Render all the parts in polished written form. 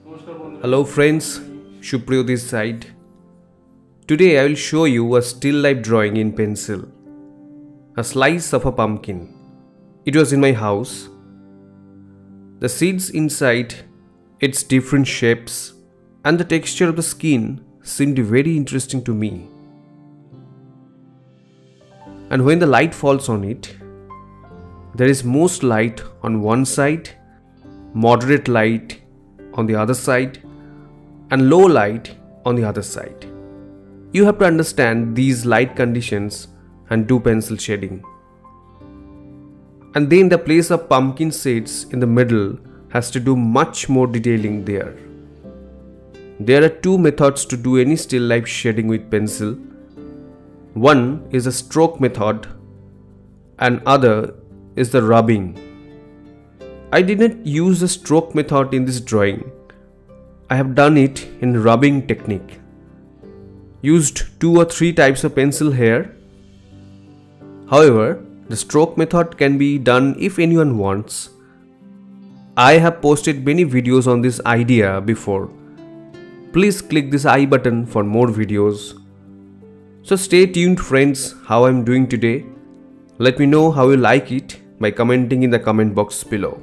Hello friends, Shupriyo this side. Today I will show you a still life drawing in pencil. A slice of a pumpkin. It was in my house. The seeds inside, its different shapes, and the texture of the skin seemed very interesting to me. And when the light falls on it, there is most light on one side, moderate light on the other side, and low light on the other side. You have to understand these light conditions and do pencil shading. And then the place of pumpkin seeds in the middle has to do much more detailing there. There are two methods to do any still life shading with pencil. One is the stroke method and other is the rubbing. I didn't use the stroke method in this drawing. I have done it in rubbing technique. Used 2 or 3 types of pencil here. However, the stroke method can be done if anyone wants. I have posted many videos on this idea before. Please click this I button for more videos. So stay tuned friends how I am doing today. Let me know how you like it by commenting in the comment box below.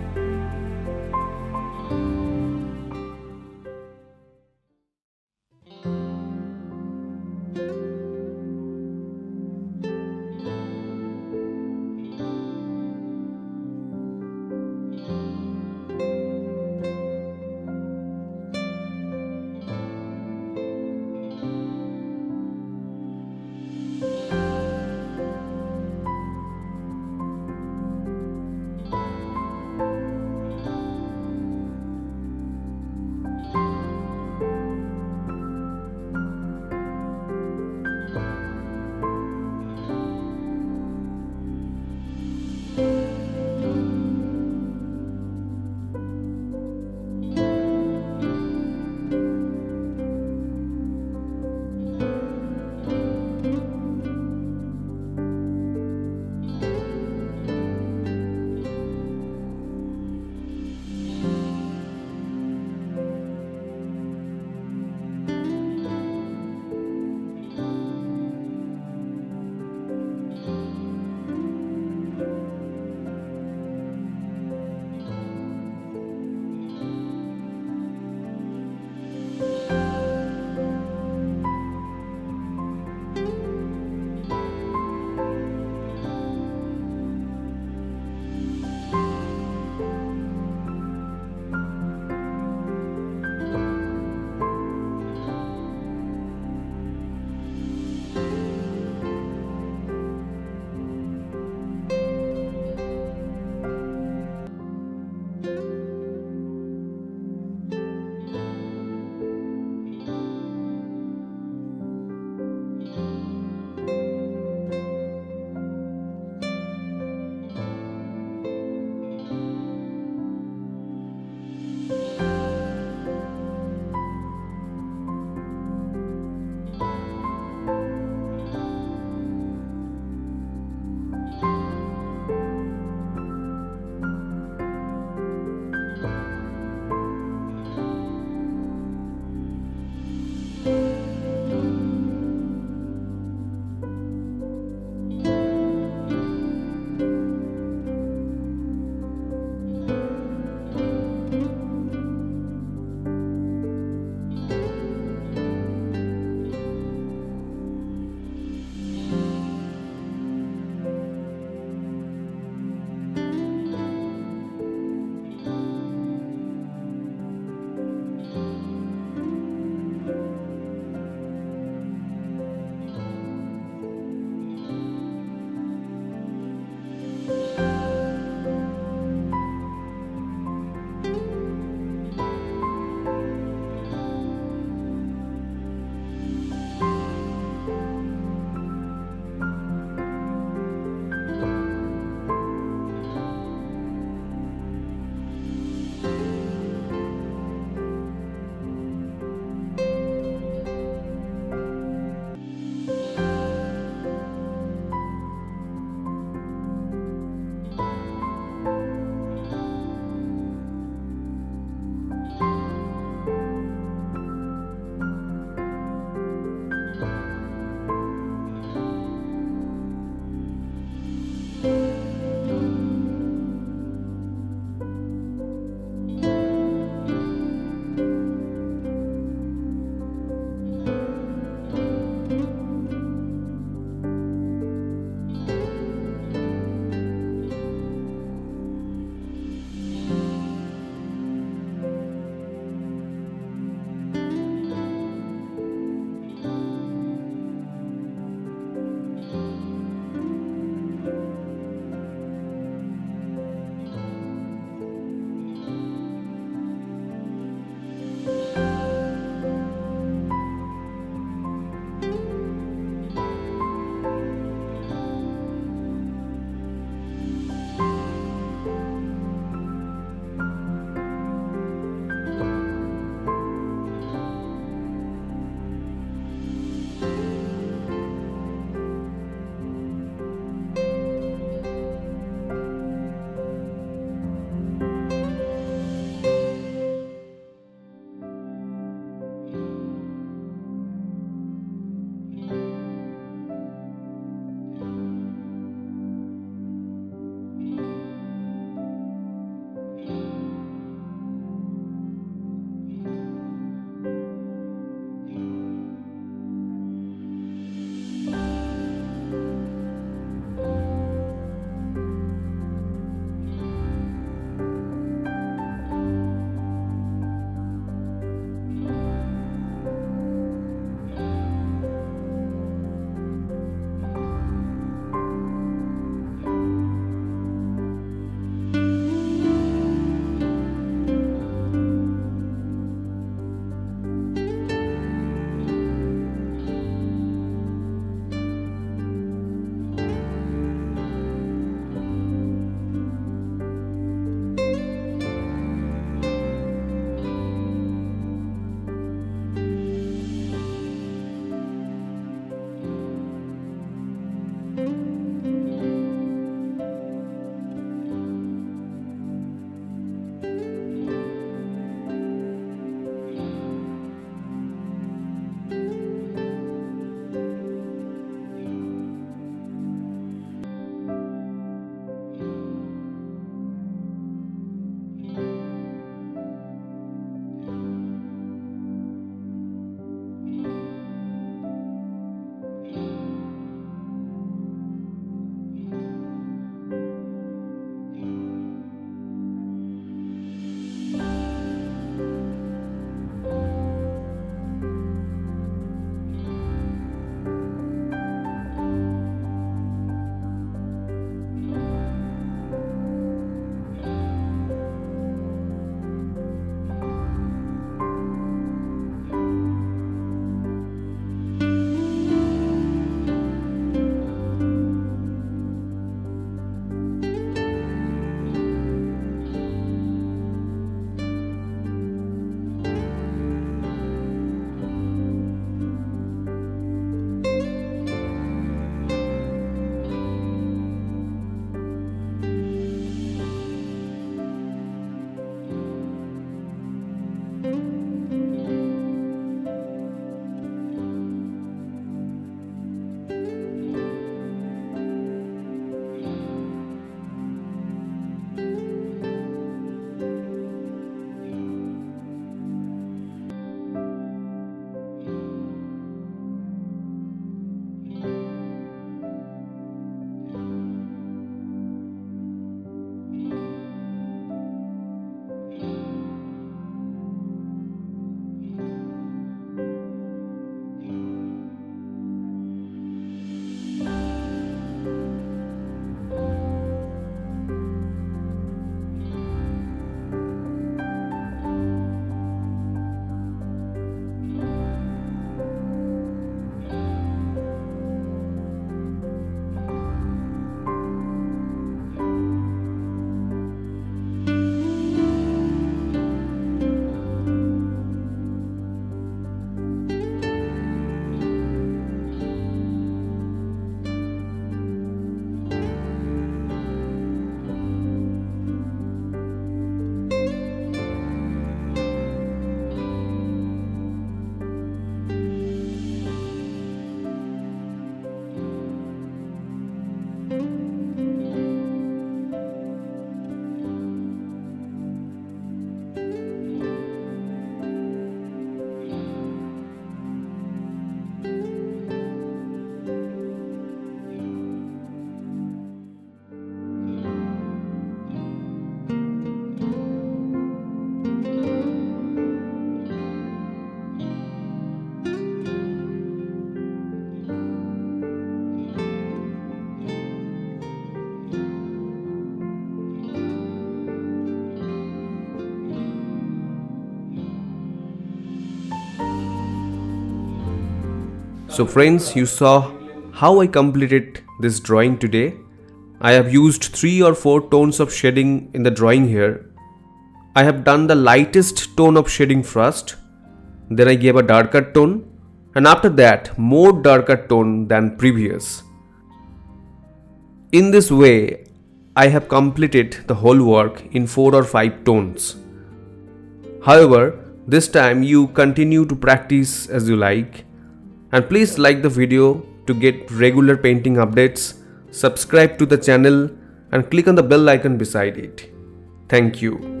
So friends, you saw how I completed this drawing today. I have used 3 or 4 tones of shading in the drawing here. I have done the lightest tone of shading first, then I gave a darker tone, and after that more darker tone than previous. In this way, I have completed the whole work in 4 or 5 tones. However, this time you continue to practice as you like, and please like the video to get regular painting updates, subscribe to the channel and click on the bell icon beside it. Thank you.